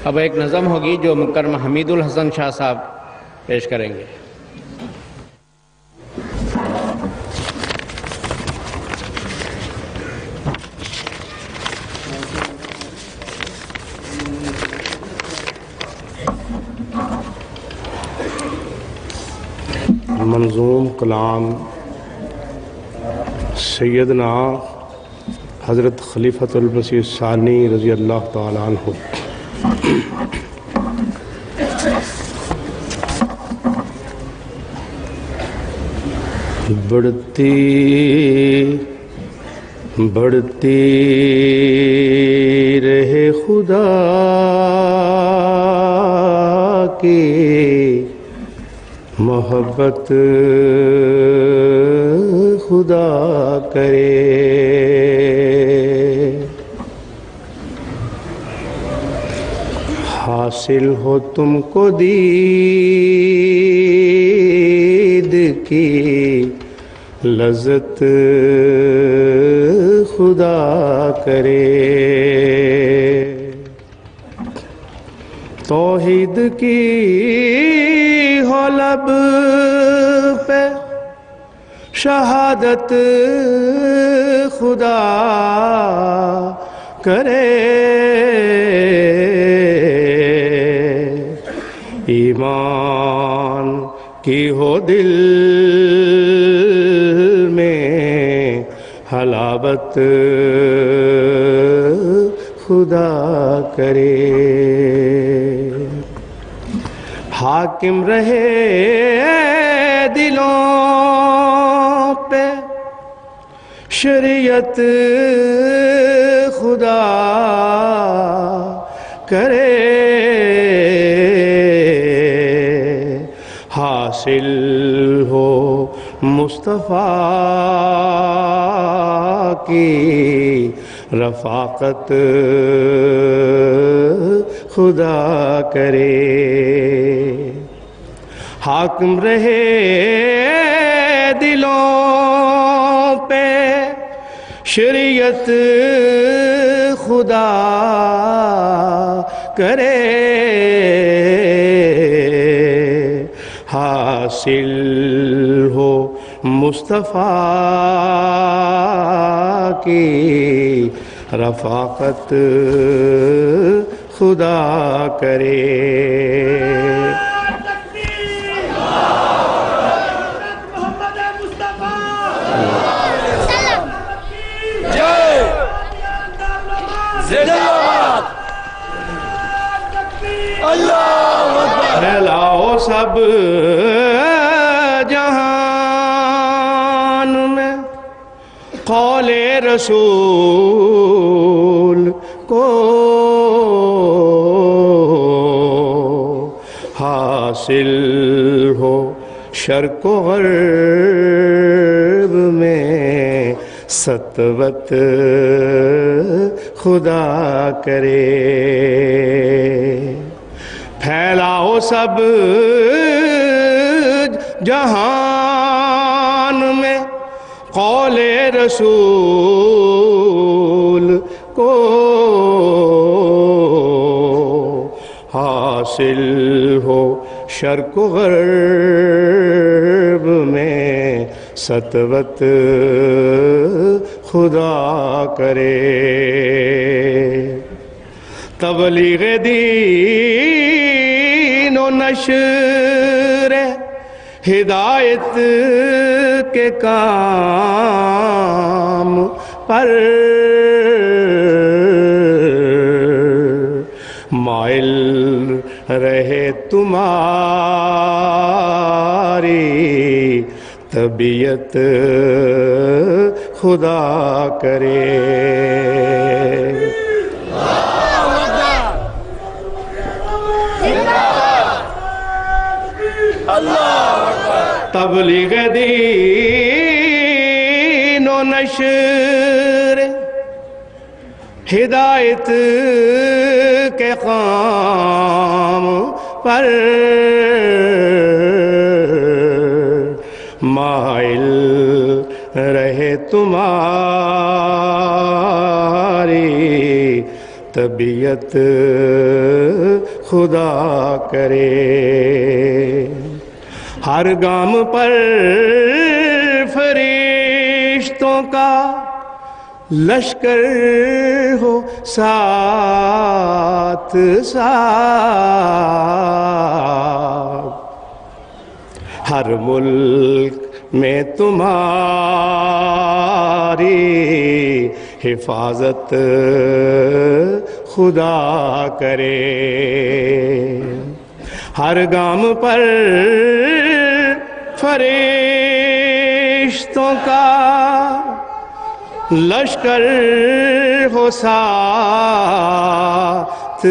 اب ایک نظم ہوگی جو مکرم حمید الحسن شاہ صاحب پیش کریں گے۔ منظوم کلام سیدنا حضرت خلیفۃ المسیح الثانی رضی اللہ تعالیٰ عنہ۔ بڑھتی رہے خدا کی محبت خدا کرے، حاصل ہو تم کو دید کی لذت خدا کرے، توحید کی ہو لب پہ شہادت خدا کرے، ایمان کی ہو دل میں حلاوت خدا کرے، حاکم رہے دلوں پہ شریعت خدا کرے، حاصل ہو مصطفیٰ کی رفاقت خدا کرے، حاکم رہے دلوں پہ شریعت خدا کرے، حاصل ہو مصطفیٰ کی رفاقت خدا کرے، پھیلاؤ سب جہان میں قول رسول کو، حاصل ہو شرق و غرب میں سطوت خدا کرے، پھیلاؤ سب جہان میں قول رسول کو، حاصل ہو شرق و غرب میں سطوت خدا کرے، تبلیغ دین و نشر ہدایت کے کام پر مائل رہے تمہاری طبیعت خدا کرے، تبلیغ دین و نشر ہدایت کے کام پر مائل رہے تمہاری طبیعت خدا کرے. ہر گام پر فرشتوں کا لشکر ہو ساتھ ساتھ. ہر ملک میں تمہاری حفاظت خدا کرے. ہر گام پر فرشتوں کا لشکر ہو ساتھ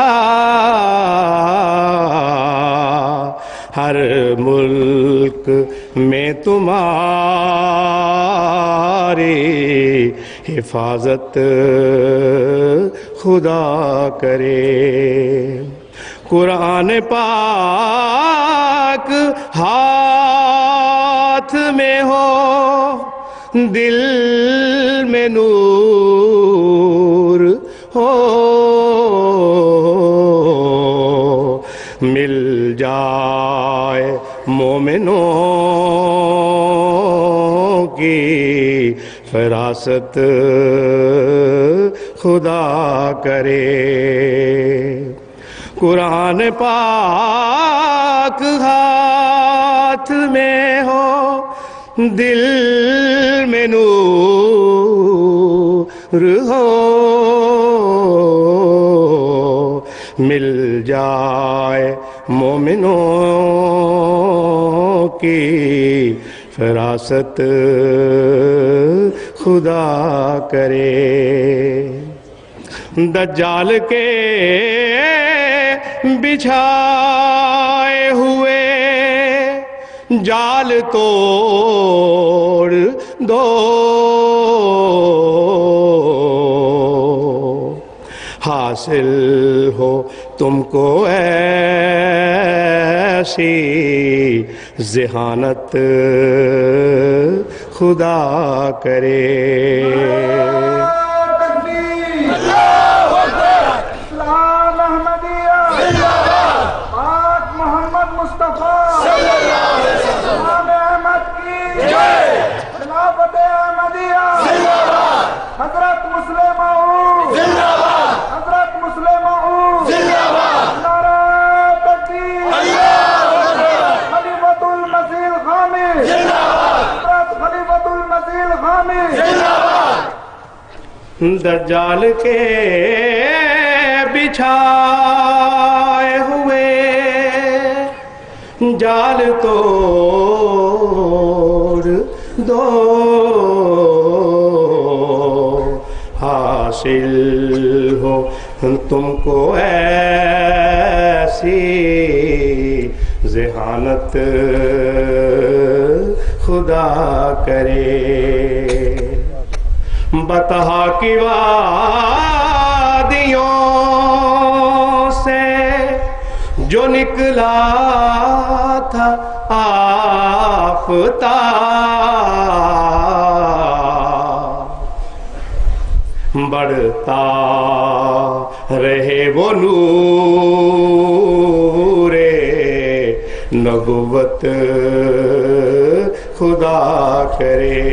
ساتھ. ہر ملک میں تمہاری حفاظت خدا کرے. قرآن پاک ہاتھ میں ہو، دل میں نور ہو، مل جائے مومنوں کی فراست خدا کرے. قرآن پاک ہاتھ میں ہو، دل میں نور ہو، مل جائے مومنوں کی فراست خدا کرے. دجال کے بچھائے ہوئے جال توڑ دو، حاصل ہو تم کو ایسی ذہانت خدا کرے. حضرت مسلم معود زندہ باد، حضرت مسلم معود زندہ باد، نعرہ تکبیر، اللہ اکبر، خلیفۃ المسیح الخامس زندہ باد، حضرت خلیفۃ المسیح الخامس زندہ باد. دجال کے بچھائے ہوئے جال توڑ دو، حاصل ہو تم کو ایسی ذہانت خدا کرے. بطحا کی وادیوں سے جو نکلا تھا آفتاب، بڑھتا رہے وہ نور نبوت خدا کرے.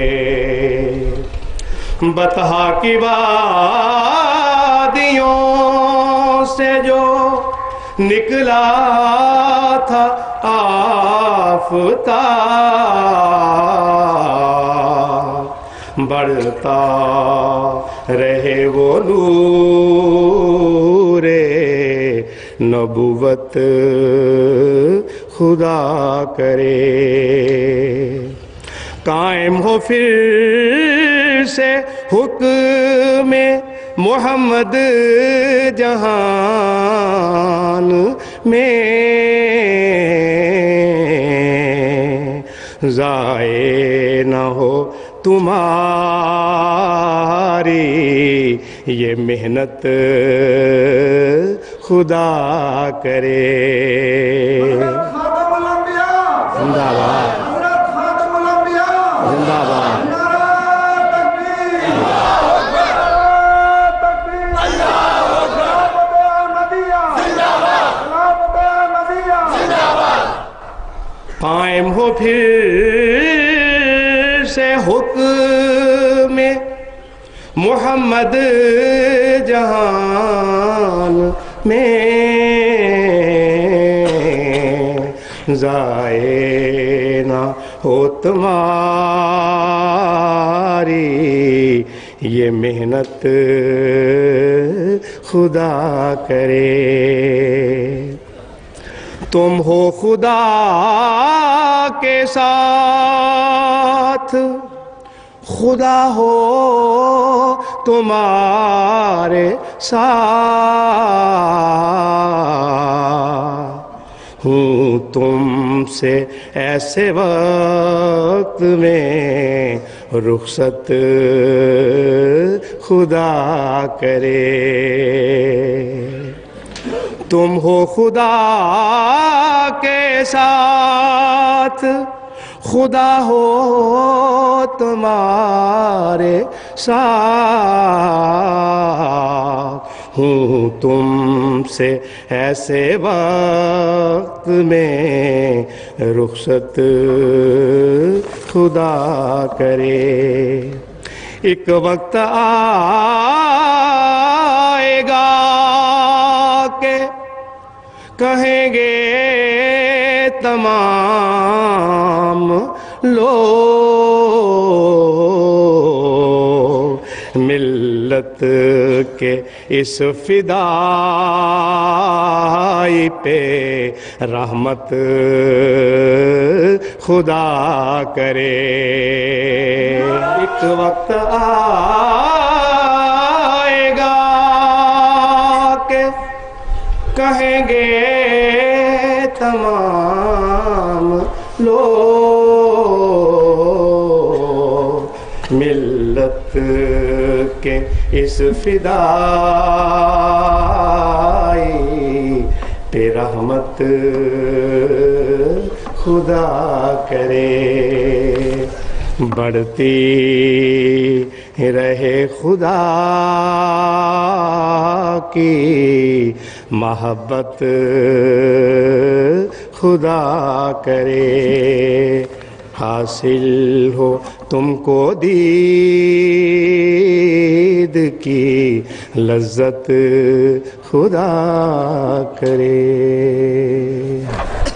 بطحا کی وادیوں سے جو نکلا تھا آفتاب، بڑھتا رہے وہ نور نبوت خدا کرے. قائم ہو پھر سے حکم محمد جہان میں، ضائع نہ ہو تمہاری یہ محنت خدا کرے. زندہ باد، زندہ باد. اللہ قائم ہو پھر سے حکم محمد جہان میں، ضائع نہ ہو تمہاری یہ محنت خدا کرے۔ تم ہو خدا کے ساتھ، خدا ہو تمہارے ساتھ، ہوں تم سے ایسے وقت میں رخصت خدا کرے۔ تم ہو خدا کے ساتھ، خدا ہو تمہارے ساتھ، ہوں تم سے ایسے وقت میں رخصت خدا کرے۔ ایک وقت آئے گا کہ کہیں گے تمام لوگ ملت کے اس فدائی پہ رحمت خدا کرے۔ ایک وقت آئے گا کہ کہیں گے تمام لوگ ملت کے اس فدائی پہ رحمت خدا کرے۔ بڑھتی رہے خدا کی محبت خدا کرے۔ حاصل ہو تم کو دید کی لذت خدا کرے۔